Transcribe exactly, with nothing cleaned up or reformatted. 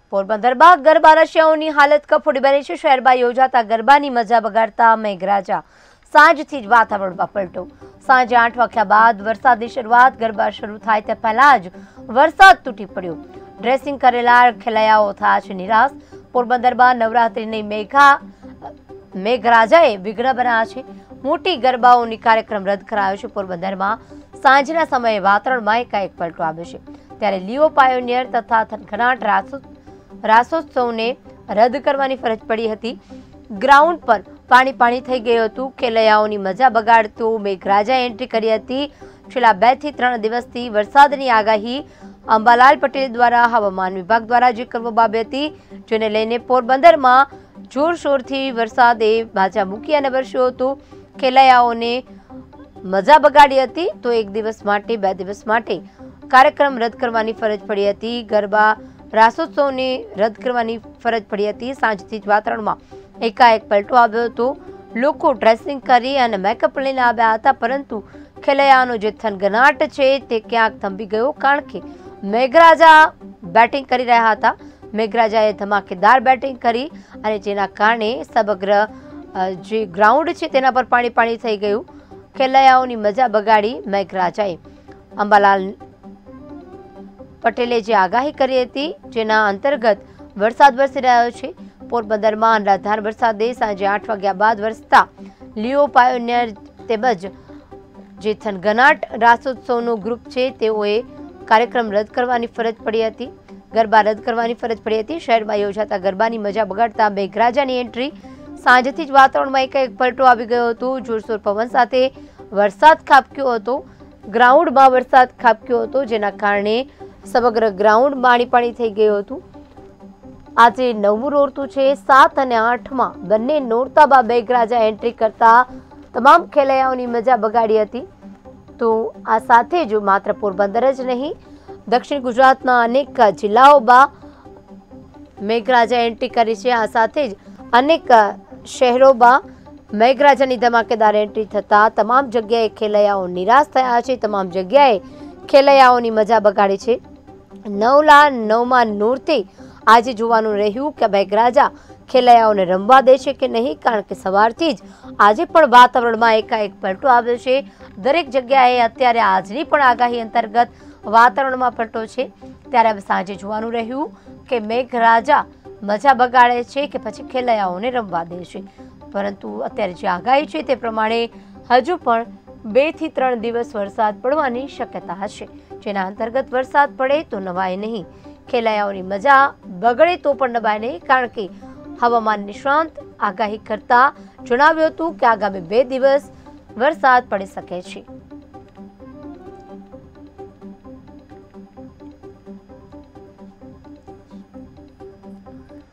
પોરબંદરમાં ગરબા રશિયાઓની હાલત કફોડી બની છે। શહેરમાં યોજાતા ગરબાની મજા બગાડતા મેઘરાજા સાંજથી જ વાતાવરણમાં પલટો। સાંજે આઠ વાગ્યા બાદ વરસાદની શરૂઆત। ગરબા શરૂ થાય તે પહેલા જ વરસાદ તૂટી પડ્યો। ડ્રેસિંગ કરેલા ખેલૈયાઓ થયા છે નિરાશ। પોરબંદરમાં નવરાત્રિની મેઘા મેઘરાજાએ વિઘ્ન બનાવ્યા છે। મોટી ગરબાઓની કાર્યક્રમ રદ કરાયો છે। પોરબંદરમાં સાંજના સમયે વાતાવરણમાં એકાએક પલટો આવ્યો છે, ત્યારે લિયો પાયોનિયર તથા થનગનાટ રાસો રાસોત્સવને રદ કરવાની ફરજ પડી હતી। ગ્રાઉન્ડ પર પાણી પાણી થઈ ગયું હતું। ખેલૈયાઓની મજા બગાડતું મેઘરાજાએ એન્ટ્રી કરી હતી। છેલ્લા બે થી ત્રણ દિવસથી વરસાદની આગાહી અંબાલાલ પટેલ દ્વારા હવામાન વિભાગ દ્વારા જે કરવામાં આવી હતી, જેને લઈને પોરબંદરમાં જોરશોરથી વરસાદે બાજા મૂકી અને વરસ્યો હતો। ખેલૈયાઓને મજા બગાડી હતી તો એક દિવસ માટે બે દિવસ માટે કાર્યક્રમ રદ કરવાની ફરજ પડી હતી। ગરબા રાસોત્સવને રદ કરવાની ફરજ પડી હતી। સાંજથી જ વાતાવરણમાં એકાએક પલટો આવ્યો હતો। લોકો ડ્રેસિંગ કરી અને મેકઅપ લઈને આવ્યા હતા, પરંતુ ખેલૈયાનો જે થનગનાટ છે તે ક્યાંક થંભી ગયો, કારણ કે મેઘરાજા બેટિંગ કરી રહ્યા હતા। મેઘરાજાએ ધમાકેદાર બેટિંગ કરી અને જેના કારણે સમગ્ર જે ગ્રાઉન્ડ છે તેના પર પાણી પાણી થઈ ગયું। ખેલૈયાઓની મજા બગાડી મેઘરાજાએ। અંબાલાલ પટેલે જે આગાહી કરી હતી, જેના અંતર્ગત વરસાદ વરસી રહ્યો છે। પોરબંદરમાં અનરાધાર વરસાદે સાંજે આઠ વાગ્યા બાદ વરસતા લિયો પાયોનિયર તેમજ જે થનગનાટ રાસોત્સવનું ગ્રુપ છે તેઓએ કાર્યક્રમ રદ કરવાની ફરજ પડી હતી। ગરબા રદ કરવાની ફરજ પડી હતી। શહેરમાં યોજાતા ગરબાની મજા બગાડતા મેઘરાજાની એન્ટ્રી। સાંજથી જ વાતાવરણમાં એકાએક પલટો આવી ગયો હતો। જોરશોર પવન સાથે વરસાદ ખાબક્યો હતો। ગ્રાઉન્ડમાં વરસાદ ખાબક્યો હતો, જેના કારણે સમગ્ર ગ્રાઉન્ડ પાણી પાણી થઈ ગયું હતું। આજે નવમું નોરતું છે। સાત અને આઠમાં બંને નોરતા બાદ મેઘરાજા એન્ટ્રી કરતા તમામ ખેલૈયાઓની મજા બગાડી હતી। તો આ સાથે જ માત્ર પોરબંદર જ નહીં, દક્ષિણ ગુજરાતના અનેક જિલ્લાઓમાં મેઘરાજા એન્ટ્રી કરી છે। આ સાથે જ અનેક શહેરોમાં મેઘરાજાની ધમાકેદાર એન્ટ્રી થતા તમામ જગ્યાએ ખેલૈયાઓ નિરાશ થયા છે। તમામ જગ્યાએ ખેલૈયાઓની મજા બગાડી છે। નવલા નવમા નોરતે આજે જોવાનું રહ્યું કે મેઘરાજા ખેલૈયાઓને રમવા દે છે કે નહીં, કારણ કે સવારથી જ આજે પણ વાતાવરણમાં એકાએક પલટો આવ્યો છે। દરેક જગ્યાએ અત્યારે આજની પણ આગાહી અંતર્ગત વાતાવરણમાં પલટો છે, ત્યારે હવે સાંજે જોવાનું રહ્યું કે મેઘરાજા મજા બગાડે છે કે પછી ખેલૈયાઓને રમવા દે છે। પરંતુ અત્યારે જે આગાહી છે તે પ્રમાણે હજુ પણ બે થી ત્રણ દિવસ વરસાદ પડવાની શક્યતા હશે, જેના અંતર્ગત વરસાદ પડે તો નવાય નહીં, ખેલૈયાઓની મજા બગડે તો પણ નવાય નહીં, કારણ કે હવામાન નિષ્ણાંત આગાહી કરતા જણાવ્યું હતું કે આગામી બે દિવસ વરસાદ પડી શકે છે।